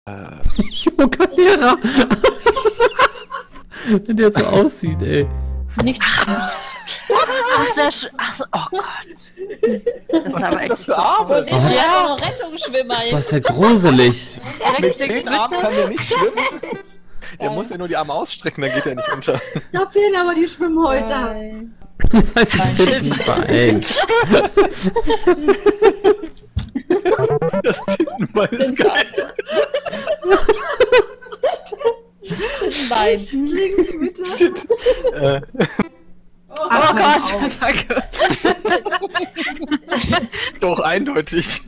Yoga-Lehrer. Wenn der so aussieht, ey. Nicht. Ach so, oh Gott. Das ist aber echt das für Arme? Ich bin ja noch Rettungsschwimmer Das jetzt. ist ja gruselig. Mit 10 Armen kann der nicht schwimmen. Der muss ja nur die Arme ausstrecken, dann geht er nicht unter. Da fehlen aber die Schwimmhäute. Das heißt, ich Tintenbein, ey. Das Tintenbein ist geil. Bein. Shit. Oh Gott, danke. Doch eindeutig.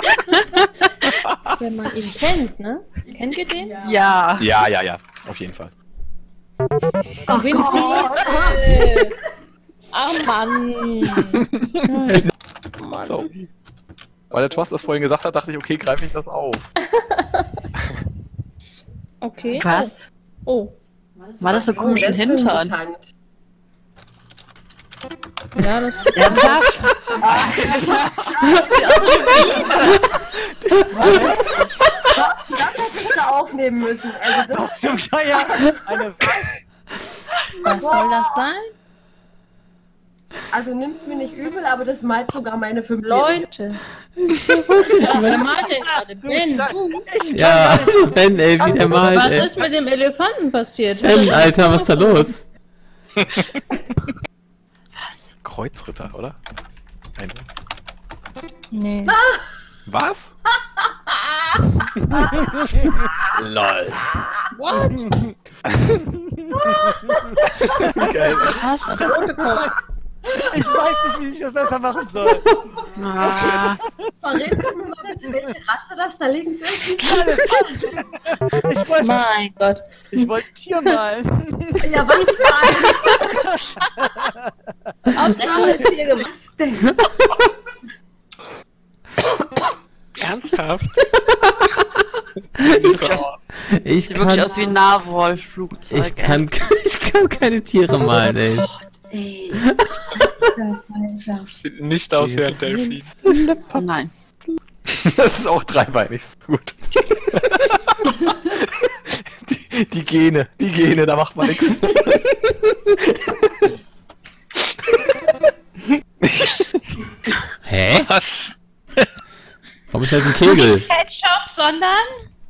Wenn man ihn kennt, ne? Kennt ihr den? Ja. Ja. Auf jeden Fall. Ach Vin Gott. Diesel. Ach Mann. Mann. So. Weil der Thorsten das vorhin gesagt hat, dachte ich, okay, greife ich das auf. Okay. Was? Oh. War das so komisch im Hintern? Ja, das ist... Ernsthaft? Das hättest du aufnehmen müssen. Also das Was zum Geier? Eine Was soll das sein? Also nimmt's mir nicht übel, aber das malt sogar meine 5 Leute. Ja, wer malt denn gerade? Ben, Ja, Ben, ey, wie der malt, was ey. ist mit dem Elefanten passiert? Ben, Alter, was ist da los? Kreuzritter, oder? Nee. Was? LOL. What? Geil. Was? Rote Kopf. Ich weiß nicht, wie ich das besser machen soll. Verrätst du mir mal bitte, welche Rasse das da links ist? Mein Gott. Ich wollte ein Tier malen. Ja, was für ein? Hauptsache Tier gemacht. Was denn? Ernsthaft? Ich Sieht wirklich kann, aus wie ein Narwal-Flugzeug. ich kann keine Tiere malen, ey. Ey. Sieht nicht aus wie ein Delfin. Nein. Das ist auch dreibeinig, ist gut. Die Gene, da macht man nichts. Hä? Was? Warum ist jetzt ein Kegel? Ketchup, sondern...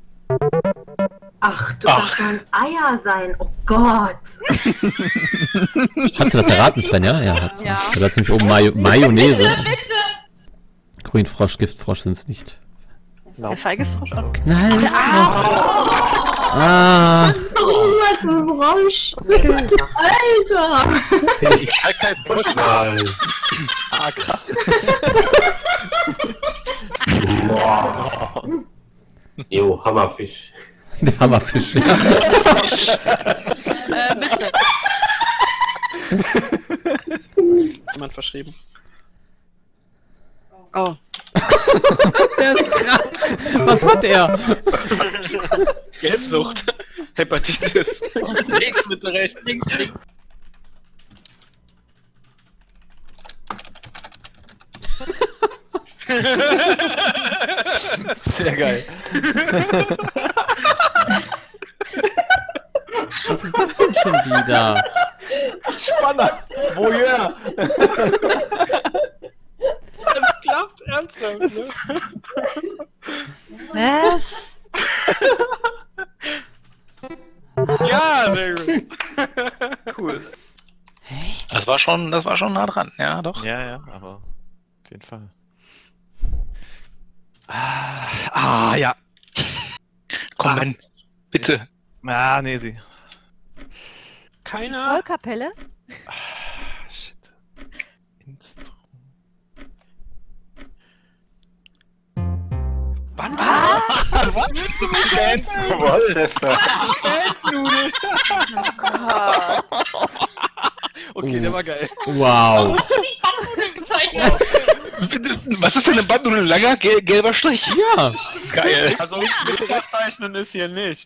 Ach, du darfst ein Eier sein. Oh Gott. Hat sie das erraten, Sven, ja? Ja, hat sie. Ja. Da ist nämlich oben Mayonnaise. Bitte! Grünfrosch, Giftfrosch sind's nicht. Der Feigefrosch auch. Knall! Ah! Was für ein Frosch. Alter. Ich kann kein Frosch malen. Ah, krass. Jo, Hammerfisch. Der Hammerfisch, ja. Bitte. Jemand verschrieben. Oh. Der ist krank. Was hat er? Gelbsucht. Hepatitis. Links, Mitte, rechts. Links. Sehr geil. Was ist das denn schon wieder? Spannend. Voyeur. Das klappt ernsthaft, ne? Ja, sehr gut. Cool. Das war schon nah dran, ja, doch. Ja, aber auf jeden Fall. Ja. Komm, Ben, bitte. Ah, nee, sie. Keiner. Zollkapelle? Shit. Band? Was willst du mich denn? Wolter. Okay, der war geil. Wow. Was ist denn eine Bandnudel? Langer gelber Strich? Ja. Geil. Also Mitte zeichnen ist hier nicht.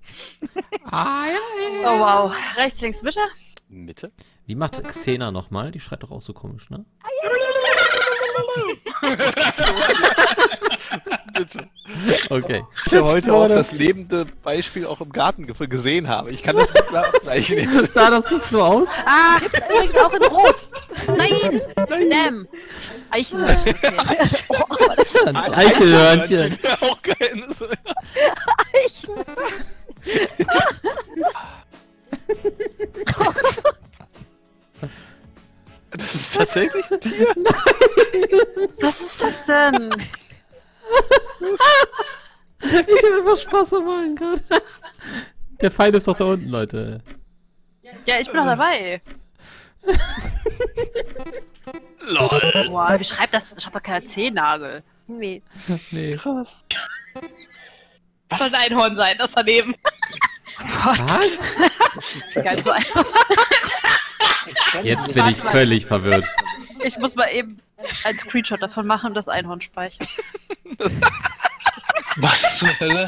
Oh wow. Rechts, links, Mitte. Mitte? Wie macht Xena nochmal? Die schreit doch auch so komisch, ne? Bitte. Okay. Ich ja heute auch das lebende Beispiel auch im Garten gesehen habe. Ich kann das mit klar abgleichen jetzt. Sah das nicht so aus? Ah, übrigens auch in Rot. Nein! Damn! Eichenhörnchen. Ein Eichelhörnchen. Auch kein. Das ist tatsächlich ein Tier? Was ist das denn? Ich hab einfach Spaß am Machen gerade. Der Feind ist doch da unten, Leute. Ja, ich bin noch dabei. LOL. Boah, wie schreibt das? Ich hab ja keine Zehennagel. Nee. Nee. Krass. Das soll ein Einhorn sein, das daneben. Was? Geiles Einhorn. Jetzt bin ich völlig verwirrt. Ich muss mal eben einen Screenshot davon machen und das Einhorn speichern. Was zur Hölle?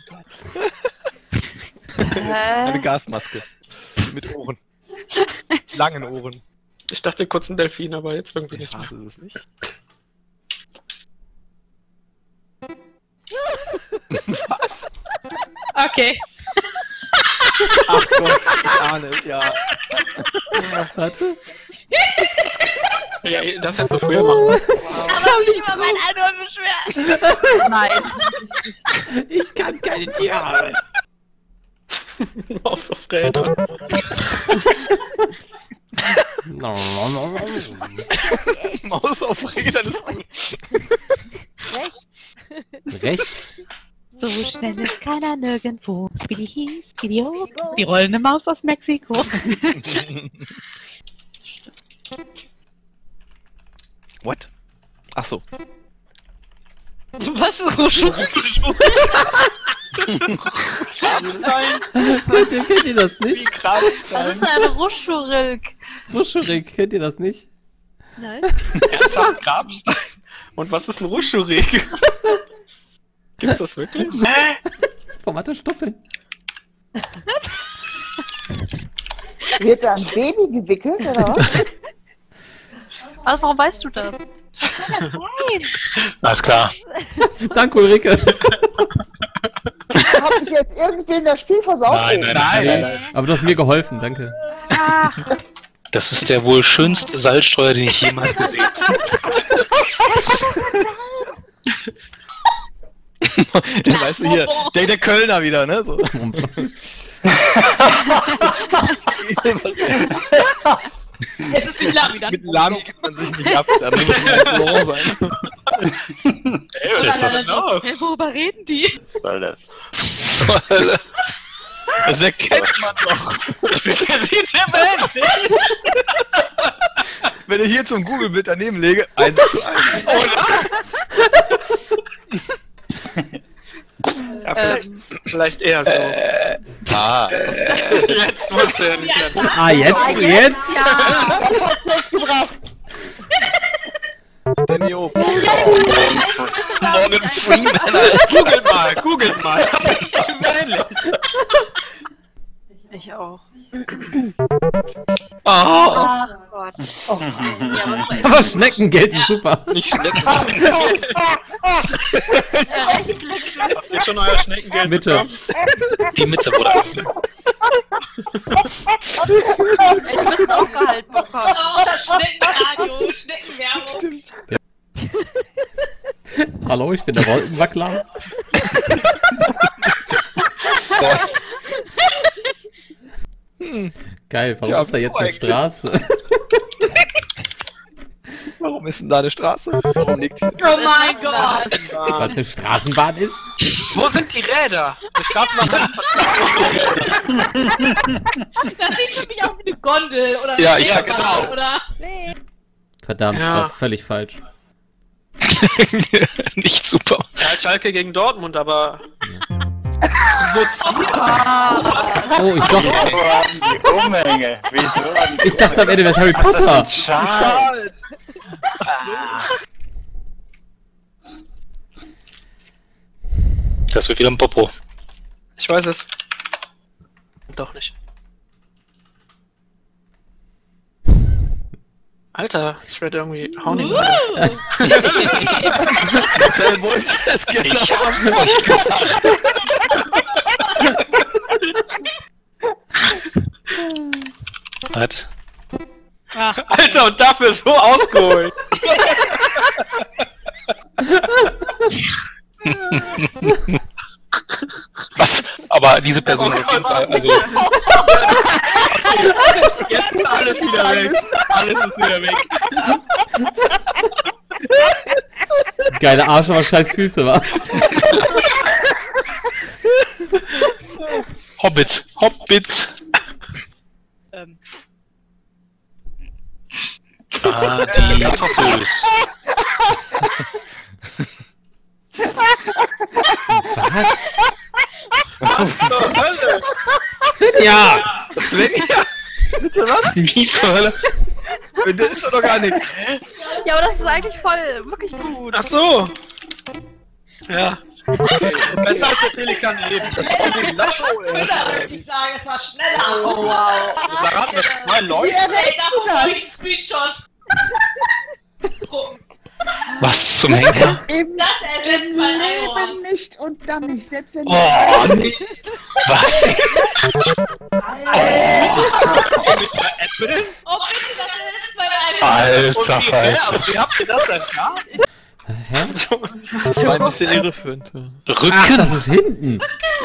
Eine Gasmaske. Mit Ohren. Langen Ohren. Ich dachte kurz ein Delfin, aber jetzt irgendwie nicht mehr. Das ist es nicht. Okay. Ach Gott, ich ahne es, ja. Warte. Ja, das hättest du früher machen müssen. Aber nicht über mein Einhorn beschweren. Nein. Ich kann keine Tiere. Maus auf Rädern. Maus auf Rädern ist gut. Rechts? So schnell ist keiner nirgendwo. Speedy, Speedio. Die rollende Maus aus Mexiko. What? Ach so. Was? Grabstein. Kennt ihr das Wie nicht? Grabstein. Das ist ein Ruschurik. Ruschurik, kennt ihr das nicht? Nein. Ernsthaft Grabstein. Und was ist ein Ruschurik? Gibt's das wirklich? Warum hat er Stoppeln? Wird da ein Baby gewickelt, oder was? Also warum weißt du das? Alles klar. Danke, Ulrike. Hab ich jetzt irgendwen das Spiel versaut? Nein. Aber du hast mir geholfen, danke. Das ist der wohl schönste Salzstreuer, den ich jemals gesehen habe. Weißt du hier, der Kölner wieder, ne? So. Es ist wie Lami dann. Mit Lami gibt man sich nicht ab, da muss es ein Laurent sein. Ey, was ist das noch? Hey, worüber reden die? Was soll das? Zur Hölle. Das erkennt man doch. Der sieht ja mal. Wenn ich hier zum Google-Bild daneben lege, 1:1. Ja, vielleicht eher so. Jetzt muss er nicht mehr. Ah, jetzt? Ja, das hat's jetzt gebracht. Der Neo. Morgan Freeman, Googelt mal. Das ist doch peinlich. Ich auch. Oh. Ach Gott. Ja, was Aber Schneckengeld ist super. Nicht Schnecken. Habt ihr schon euer Schneckengeld Mitte. bekommen? Die Mitte, Bruder. Ey, du bist auch Gehalt bekommen. Oh, das Schneckenradio, Schneckenwerbung. Stimmt. Hallo, ich bin der Wolkenwackler. Geil, warum Ja, ist da jetzt eine eigentlich. Straße? Warum ist denn da eine Straße? Warum liegt hier? Oh mein Gott. Weil es eine Straßenbahn ist? Wo sind die Räder? Die Straßenbahn. Das sieht für mich aus wie eine Gondel oder eine Ja, ja, Seilbahn, genau. Oder? Verdammt, Ja. war völlig falsch. Nicht super. Ja, halt Schalke gegen Dortmund, aber. Oh, ich dachte, Die Umhänge. Wieso? ich dachte am Ende wäre es Harry Potter. Schal. Das wird wieder ein Popo. Ich weiß es. Doch nicht. Alter, ich werde irgendwie Honing. Marcel wollte es genau. Ich hab's euch gesagt. Was? Alter, und dafür so ausgeholt. Was? Aber diese Person auf jeden Fall, also... Jetzt ist alles wieder weg. Alles ist wieder weg. Geile Arsch, aber scheiß Füße, wa? Hobbit. Die Kartoffel. Was? Zur Hölle. Svenja! Svenja! Bitte was? Wie zur Hölle? Das ist doch gar nicht. Ja, aber das ist eigentlich voll, wirklich gut. Ach so. Ja. Besser als der Pelikan eben. Lasso, ey. Ich sage, es war schneller. Oh, wow. Da raten das 2 Leute. Ey, Davon habe ich einen Screenshot. Was zum Henker? Das ersetzt mein Einhorn. nicht und dann nicht, selbst wenn Oh, nee. Was? Mit der Äpfel? Oh, bitte, das ersetzt mein Einhorn. Alter Falter. Wie habt ihr das denn da? Hä? Das war ein bisschen irreführend. Ach, Rücken? das ist hinten!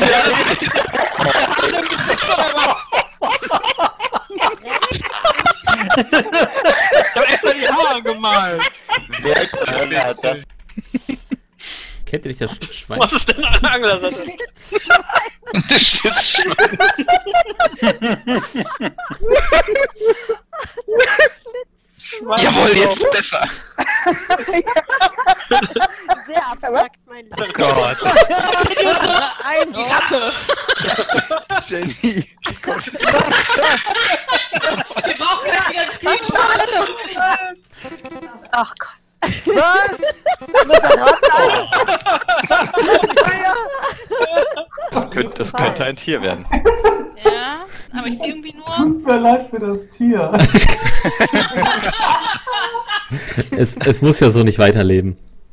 Ich hab extra die Haare gemalt. Wer zur Hölle hat das? Kennt ihr nicht das Schwein? Was ist denn ein Anglersatte? Das Schiffsschwein. Jawohl, jetzt besser. sehr abstrakt, mein Lieber. Oh Gott. Die Ratte. Jenny. Wir brauchen jetzt wieder einen Screenshot. Ach Gott. Was? Muss er dran Das könnte ein Tier werden. Ja, aber ich sehe irgendwie nur... Tut mir leid für das Tier. Es muss ja so nicht weiterleben.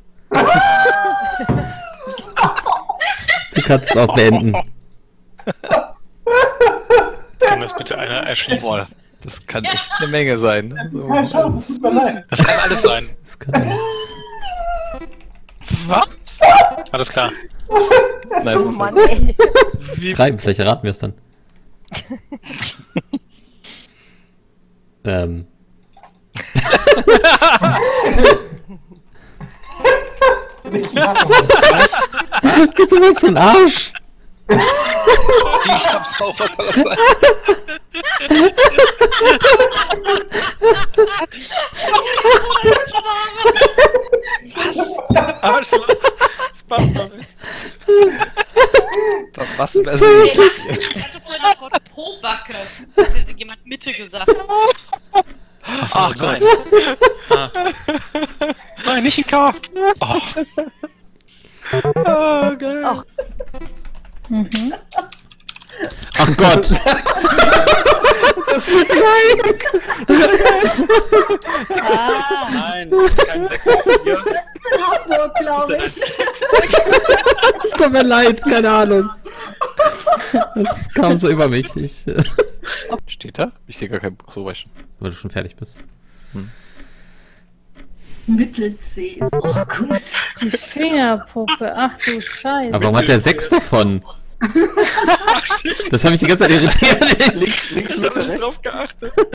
Du kannst es auch beenden. Kann das bitte einer erschließen? Boah, das kann echt eine Menge sein. Kein Chance, tut mir leid. Das kann alles sein. Das kann... Was? Alles klar. Nein, Oh Mann, ey. Treiben, vielleicht erraten wir es dann. Nicht lachen. Bitte was für ein Arsch! Ich hab's drauf, was soll das sein? Arschloch. Das passt doch nicht. was denn also Ich hatte vorhin das Wort Po-Backe. Hatte jemand Mitte gesagt. Ach Gott. Nein, nicht ein K. Oh. Oh, geil. Ach. Ach Gott! Nein, kein 6 hier. Hamburg, glaube ich. Es tut mir leid, keine Ahnung. Das kam so über mich. Steht da? Ich sehe gar kein Buch, so weiß schon. Weil du schon fertig bist. Mittel-C ist auch gut. Die Fingerpuppe, ach du Scheiße. Aber warum hat der 6 davon? Das habe ich die ganze Zeit irritiert. Links, Ich hab nicht drauf geachtet.